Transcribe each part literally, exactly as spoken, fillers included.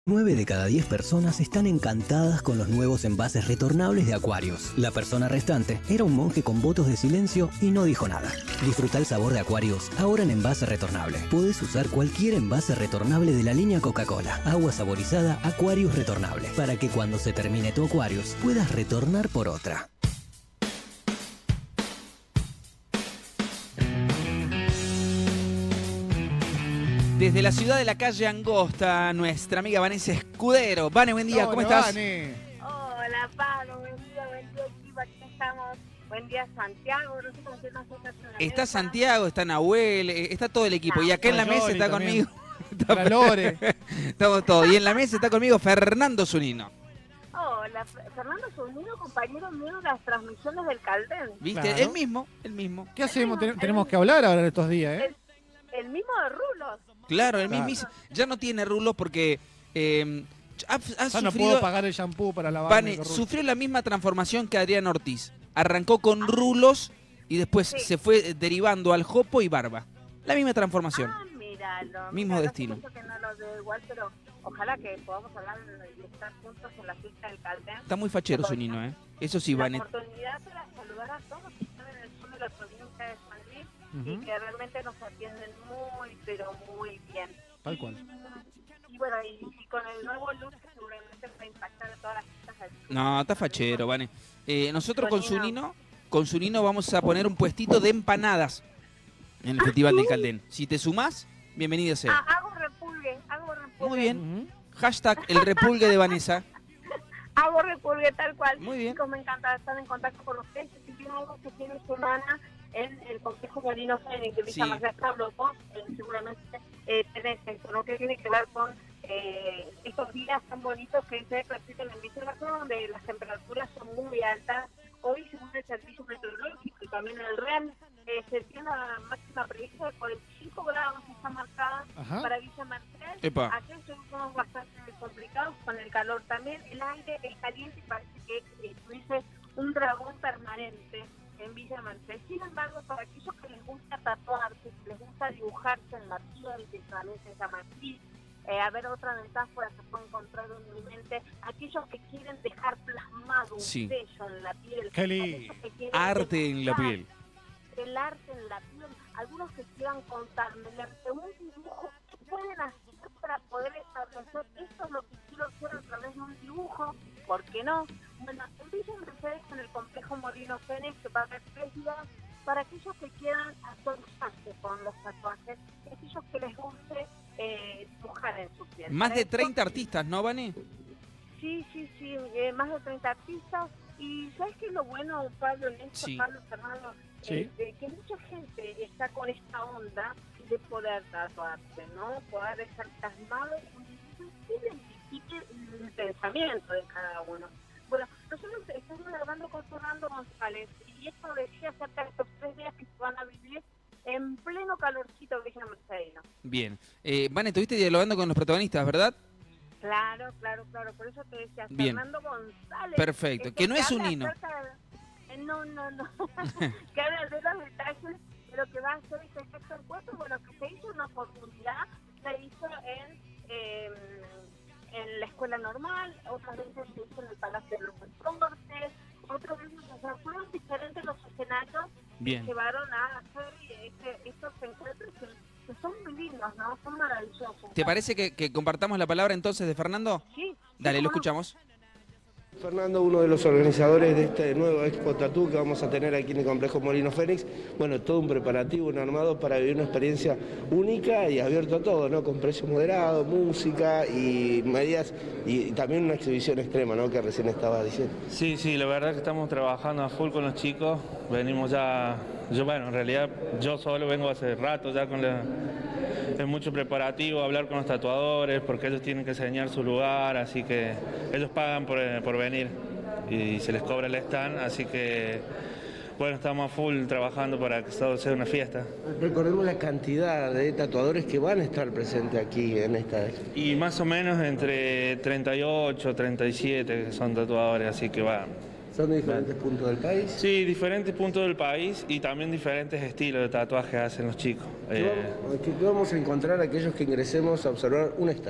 nueve de cada diez personas están encantadas con los nuevos envases retornables de Aquarius. La persona restante era un monje con votos de silencio y no dijo nada. Disfruta el sabor de Aquarius, ahora en envase retornable. Puedes usar cualquier envase retornable de la línea Coca-Cola. Agua saborizada Aquarius retornable. Para que cuando se termine tu Aquarius, puedas retornar por otra. Desde la ciudad de la calle Angosta, nuestra amiga Vanessa Escudero. Vane, buen día, Hola, ¿cómo estás? Vane. Hola, Pablo, buen día, buen día, equipo, aquí estamos. Buen día, Santiago, no sé cómo se nos está haciendo la Está mesa. Santiago, está Nahuel, eh, está todo el equipo. Y acá en la Está mesa Yoli está también. conmigo. La Lore. Estamos todos. Y en la mesa está conmigo Fernando Zunino. Hola, Fernando Zunino, compañero mío de las transmisiones del Caldén. ¿Viste? Claro. El mismo, el mismo. ¿Qué hacemos? Ten- el- tenemos que hablar ahora en estos días, ¿eh? El, el mismo de Rulos. Claro, el Claro. mismísimo. Ya no tiene rulos porque eh, ha, ha Ya no sufrido, puedo pagar el shampoo para lavar. Vane, sufrió la misma transformación que Adrián Ortiz. Arrancó con rulos y después Sí. se fue derivando al jopo y barba. La misma transformación. Ah, míralo. Mismo mira, destino. No sé por qué no lo veo igual, pero ojalá que podamos hablar y estar juntos en la fiesta del Caldén. Está muy fachero Zunino, ¿eh? Eso sí, la Vane. oportunidad para saludar a todos que están en el sur de la provincia de San Luis Ujú. y que realmente nos atienden muy, pero muy bien. Tal cual. Y, y bueno, y, y con el nuevo look seguramente va a impactar a todas las fiestas del sur. No, está fachero, Vane. Eh, nosotros con Zunino. Zunino, con Zunino vamos a poner un puestito de empanadas en el Festival del Caldén. Si te sumás, bienvenido sea. Ah, hago repulgue, hago repulgue. Muy bien. Ujú. Hashtag el repulgue de Vanessa. Hago repulgue tal cual. Muy bien. Chicos, me encanta estar en contacto con ustedes. Si tienen algo que tiene semana en el Complejo Molino Fénix de Villa Sí. Marcel Pablo, vos eh, seguramente eh, tenés esto, ¿no? Que tiene que ver con eh, estos días tan bonitos que se repiten en Villa Marcel, donde las temperaturas son muy altas. Hoy, según el Servicio Meteorológico y también el REM, eh, se tiene la máxima prevista de cuarenta y cinco grados, está marcada Ajá. para Villa Marcel. Epa. Aquí estuvimos bastante complicados con el calor también. El aire es caliente y parece que estuviese un dragón permanente en Villa Marcel. Sin embargo, para aquellos que les gusta tatuarse, que les gusta dibujarse en la piel, que también se llama así, eh, a ver otra metáfora que puedo encontrar en mi mente, aquellos que quieren dejar plasmado un Sí. sello en la piel, Qué lindo. aquellos que quieren Arte en la dejar piel. el arte en la piel, algunos que quieran contarme de un dibujo que pueden hacer para poder establecer esto es lo que quiero hacer a través de un dibujo, ¿por qué no? Bueno, en Villa Mercedes en el Complejo Molino Fénix que va a haber tres días para aquellos que quieran actualizarse con los tatuajes, aquellos que les guste eh, dibujar en su piel. Más Para de esto- treinta artistas, ¿no, Vane? Sí, sí, sí, eh, más de treinta artistas. Y ¿sabes qué es lo bueno, Pablo, en esto, Sí. Pablo, Fernando? Sí. Eh, de que mucha gente está con esta onda de poder tatuarse, ¿no? Poder dejar plasmado y identifique el pensamiento de cada uno. Bueno, nosotros estamos hablando con Fernando González y esto decía acerca de estos tres días que se van a vivir en pleno calorcito de Villa Mercedes. Bien. Eh, Vane, estuviste dialogando con los protagonistas, ¿verdad? Claro, claro, claro. Por eso te decía, Bien. Fernando González. Perfecto. este, Que no es un habla hino. acerca de- eh, no, no, no. Que habla de los detalles de lo que va a ser este sexto encuentro. Bueno, que se hizo una oportunidad, se hizo en, eh, en la escuela normal, otras veces se hizo en el Palacio de los Deportes, otras veces, o sea, fueron diferentes los escenarios Bien. que llevaron a hacer este, estos encuentros que, que son muy lindos, ¿no? Son maravillosos. ¿Te parece que, que compartamos la palabra entonces de Fernando? Sí. Dale, lo ¿cómo no? escuchamos. Fernando, uno de los organizadores de este nuevo Expo Tatú que vamos a tener aquí en el Complejo Molino Fénix. Bueno, todo un preparativo, un armado para vivir una experiencia única y abierto a todo, ¿no? Con precios moderados, música y medidas y también una exhibición extrema, ¿no? Que recién estaba diciendo. Sí, sí, la verdad que estamos trabajando a full con los chicos. Venimos ya, yo bueno, en realidad yo solo vengo hace rato ya con la... Es mucho preparativo, hablar con los tatuadores, porque ellos tienen que enseñar su lugar, así que ellos pagan por, por venir y se les cobra el stand, así que bueno, estamos a full trabajando para que todo sea una fiesta. Recordemos la cantidad de tatuadores que van a estar presentes aquí en esta expo. Y más o menos entre treinta y ocho, treinta y siete que son tatuadores, así que va. ¿Son de diferentes puntos del país? Sí, diferentes puntos del país y también diferentes estilos de tatuaje hacen los chicos. ¿Qué Eh, vamos, qué- qué vamos a encontrar aquellos que ingresemos a observar un stand?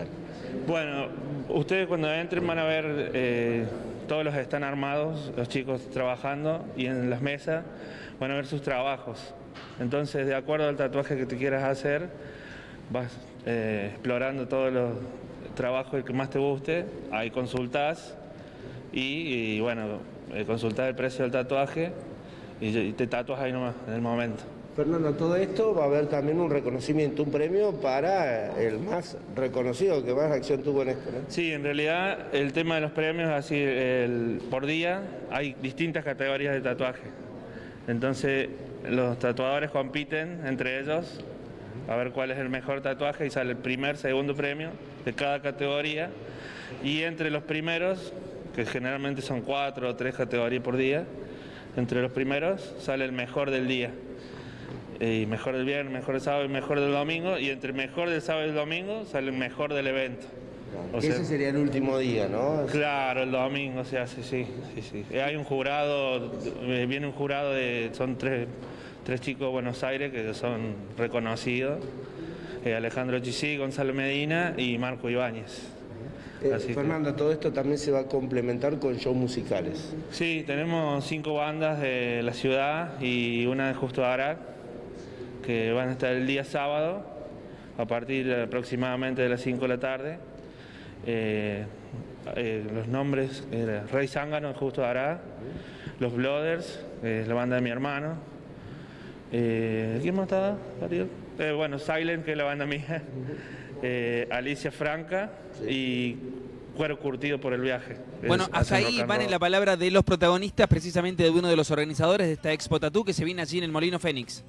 Bueno, ustedes cuando entren van a ver, eh, todos los están armados, los chicos trabajando, y en las mesas van a ver sus trabajos. Entonces, de acuerdo al tatuaje que te quieras hacer, vas eh, explorando todos los trabajos que más te guste, ahí consultás y, y bueno, eh, consultás el precio del tatuaje y, y te tatuas ahí nomás, en el momento. Fernando, todo esto va a haber también un reconocimiento, un premio para el más reconocido que más acción tuvo en esto, ¿no? Sí, en realidad el tema de los premios, así el, por día hay distintas categorías de tatuaje. Entonces los tatuadores compiten entre ellos a ver cuál es el mejor tatuaje y sale el primer, segundo premio de cada categoría. Y entre los primeros, que generalmente son cuatro o tres categorías por día, entre los primeros sale el mejor del día. Y mejor del viernes, mejor del sábado y mejor del domingo, y entre mejor del sábado y el domingo sale el mejor del evento. O sea, ese sería el último día, ¿no? Claro, el domingo se hace, sí, sí, sí. Hay un jurado, viene un jurado de, son tres, tres chicos de Buenos Aires que son reconocidos, eh, Alejandro Chisí, Gonzalo Medina y Marco Ibáñez. Eh, Fernando, que... todo esto también se va a complementar con shows musicales. Sí, tenemos cinco bandas de la ciudad y una de Justo Arac, que van a estar el día sábado a partir aproximadamente de las cinco de la tarde. Eh, eh, los nombres era Rey Zángano, Justo Arac, Los Blooders, eh, la banda de mi hermano. Eh, ¿Quién más estaba? Eh, bueno, Silent, que es la banda mía. Eh, Alicia Franca y Cuero Curtido por el Viaje. Bueno, es, hasta ahí van en la palabra de los protagonistas, precisamente de uno de los organizadores de esta Expo Tatú que se viene allí en el Molino Fénix.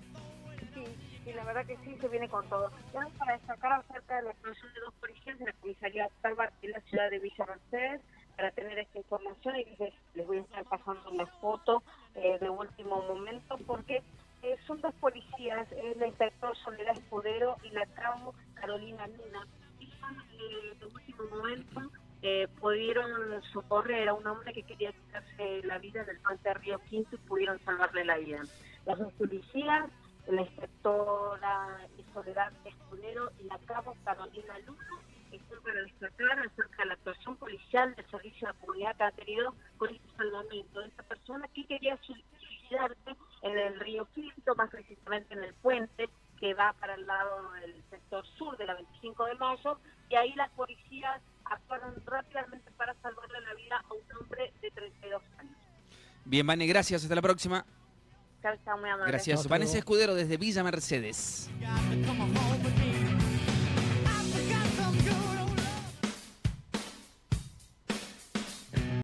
La verdad que sí, se viene con todo. Ya para destacar acerca de la explosión de dos policías de la comisaría Talbar en la ciudad de Villa Mercedes, para tener esta información, y les, les voy a estar pasando una foto eh, de último momento, porque eh, son dos policías, es la inspector Soledad Escudero y la cabo Carolina Luna, y son eh, de último momento eh, pudieron socorrer a un hombre que quería quitarse la vida del puente Río Quinto y pudieron salvarle la vida. Las dos policías, la inspectora Soledad Escudero y la cabo Carolina Luna, están para destacar acerca de la actuación policial del servicio de la comunidad que ha tenido con este salvamento de esta persona que quería suicidarse en el Río Quinto, más precisamente en el puente que va para el lado del sector sur de la veinticinco de mayo, y ahí las policías actuaron rápidamente para salvarle la vida a un hombre de treinta y dos años. Bien, Vane, gracias, hasta la próxima. Chao, chao, muy amable. Gracias. Vanessa Escudero desde Villa Mercedes.